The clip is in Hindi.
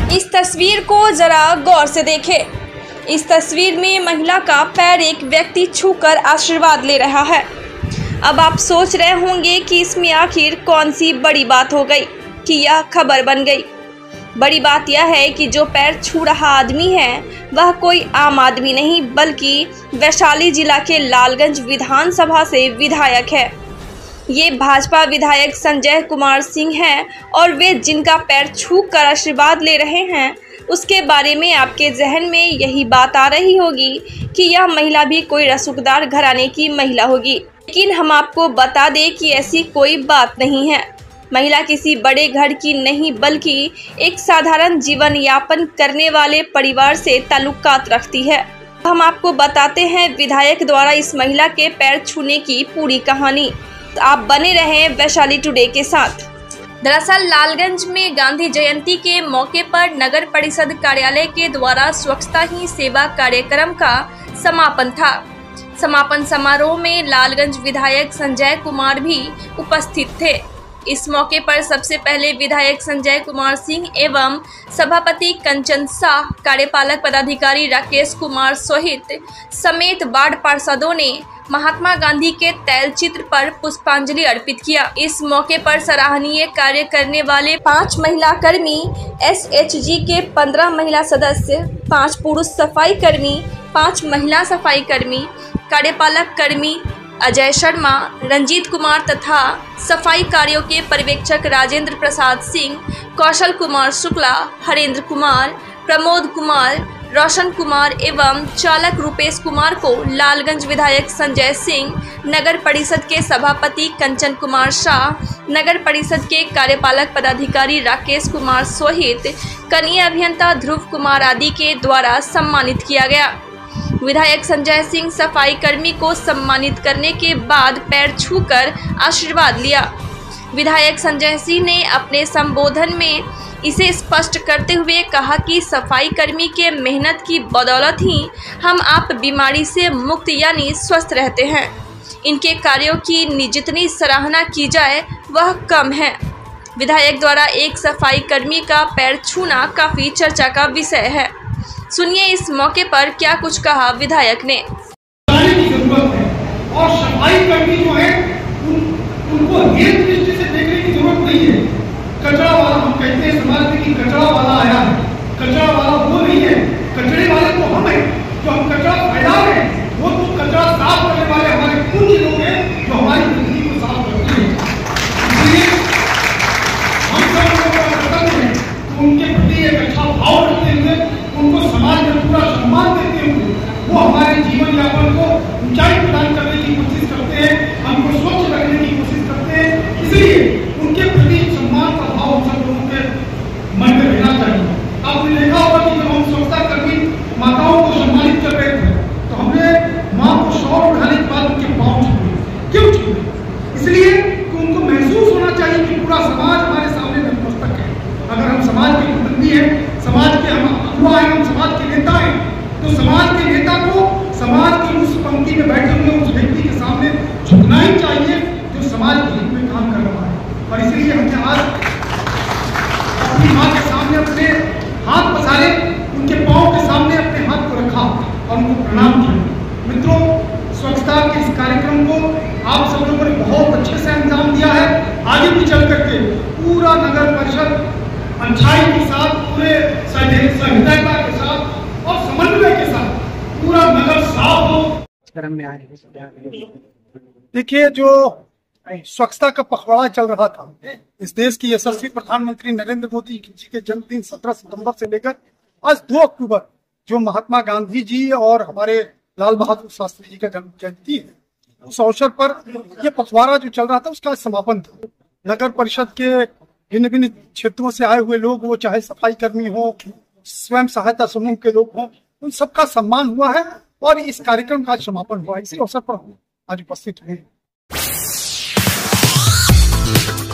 इस तस्वीर को जरा गौर से देखें। इस तस्वीर में महिला का पैर एक व्यक्ति छूकर आशीर्वाद ले रहा है। अब आप सोच रहे होंगे कि इसमें आखिर कौन सी बड़ी बात हो गई कि यह खबर बन गई। बड़ी बात यह है कि जो पैर छू रहा आदमी है वह कोई आम आदमी नहीं बल्कि वैशाली जिला के लालगंज विधानसभा से विधायक है। ये भाजपा विधायक संजय कुमार सिंह हैं और वे जिनका पैर छू कर आशीर्वाद ले रहे हैं उसके बारे में आपके जहन में यही बात आ रही होगी कि यह महिला भी कोई रसूखदार घराने की महिला होगी, लेकिन हम आपको बता दें कि ऐसी कोई बात नहीं है। महिला किसी बड़े घर की नहीं बल्कि एक साधारण जीवन यापन करने वाले परिवार से ताल्लुकात रखती है। हम आपको बताते हैं विधायक द्वारा इस महिला के पैर छूने की पूरी कहानी। आप बने रहें वैशाली टुडे के साथ। दरअसल लालगंज में गांधी जयंती के मौके पर नगर परिषद कार्यालय के द्वारा स्वच्छता ही सेवा कार्यक्रम का समापन था। समापन समारोह में लालगंज विधायक संजय कुमार भी उपस्थित थे। इस मौके पर सबसे पहले विधायक संजय कुमार सिंह एवं सभापति कंचन शाह, कार्यपालक पदाधिकारी राकेश कुमार समेत वार्ड पार्षदों ने महात्मा गांधी के तैलचित्र पर पुष्पांजलि अर्पित किया। इस मौके पर सराहनीय कार्य करने वाले 5 महिला कर्मी, SHG के 15 महिला सदस्य, 5 पुरुष सफाई कर्मी, 5 महिला सफाई कर्मी, कार्यपालक कर्मी अजय शर्मा, रंजीत कुमार तथा सफाई कार्यों के पर्यवेक्षक राजेंद्र प्रसाद सिंह, कौशल कुमार शुक्ला, हरेंद्र कुमार, प्रमोद कुमार, रोशन कुमार एवं चालक रुपेश कुमार को लालगंज विधायक संजय सिंह, नगर परिषद के सभापति कंचन कुमार शाह, नगर परिषद के कार्यपालक पदाधिकारी राकेश कुमार सहित कनीय अभियंता ध्रुव कुमार आदि के द्वारा सम्मानित किया गया। विधायक संजय सिंह सफाई कर्मी को सम्मानित करने के बाद पैर छूकर आशीर्वाद लिया। विधायक संजय सिंह ने अपने संबोधन में इसे स्पष्ट करते हुए कहा कि सफाई कर्मी के मेहनत की बदौलत ही हम आप बीमारी से मुक्त यानी स्वस्थ रहते हैं। इनके कार्यों की जितनी सराहना की जाए वह कम है। विधायक द्वारा एक सफाई कर्मी का पैर छूना काफी चर्चा का विषय है। सुनिए इस मौके पर क्या कुछ कहा विधायक ने। की जरूरत है और सफाई कर्मी जो है उनको एक दृष्टि से देखने की जरूरत नहीं है। कचरा वाला हम कहते हैं समाज में कि कचरा वाला आया है, कचरा वाला वो नहीं है, कचरे वाले तो हम हैं जो हम कचरा फैला रहे हैं। वो तो कचरा साफ करने वाले हमारे पूज्य लोग हैं जो हमारी जिंदगी को साफ करते हैं। इसलिए हम सब लोगों का कर्तव्य है तो उनके प्रति एक अच्छा भाव रखते हुए उनको समाज में पूरा सम्मान देते हुए वो हमारे जीवन यापन को ऊंचाई प्रदान करने की कोशिश करते हैं, हमको स्वच्छ रखने की कोशिश करते हैं। इसलिए उनके प्रति सम्मान का भाव हम सब लोगों के मन में रहना चाहिए। आपने देखा होगा कि जब हम स्वच्छता कर्मी माताओं को सम्मानित कर रहे थे तो हमने माँ को शॉल उठाने के बाद उनके पाँव छुए। क्यों छुए? इसलिए कि उनको महसूस होना चाहिए कि पूरा समाज हमारे सामने नतमस्तक है। अगर हम समाज के प्रतिनिधि हैं, समाज के हम अगुवा हैं, हम समाज के नेता हैं, तो समाज के नेता को समाज की उस पंक्ति में बैठे हुए उस व्यक्ति के सामने झुकना ही चाहिए जो समाज के हित में काम कर रहा है। और इसलिए हमने आज अपनी माँ के सामने अपने हाथ पसारे, उनके पाँव के सामने अपने हाथ को रखा और उनको प्रणाम किया। मित्रों, स्वच्छता के इस कार्यक्रम को आप सब लोगों ने बहुत अच्छे से अंजाम दिया है। आगे भी चल करके पूरा नगर परिषद अच्छाई के साथ, पूरे सहृदयता के साथ और समन्वय के साथ पूरा नगर साफ हो। देखिए, जो स्वच्छता का पखवाड़ा चल रहा था, इस देश की यशस्वी प्रधानमंत्री नरेंद्र मोदी जी के जन्मदिन 17 सितंबर से लेकर आज 2 अक्टूबर जो महात्मा गांधी जी और हमारे लाल बहादुर शास्त्री जी का जन्म जयंती है, उस अवसर पर यह पखवाड़ा जो चल रहा था उसका समापन था। नगर परिषद के भिन्न भिन्न क्षेत्रों से आए हुए लोग, वो चाहे सफाई कर्मी हो, स्वयं सहायता समूह के लोग हों, उन सबका सम्मान हुआ है और इस कार्यक्रम का समापन हुआ। इसी अवसर पर आज उपस्थित हुए।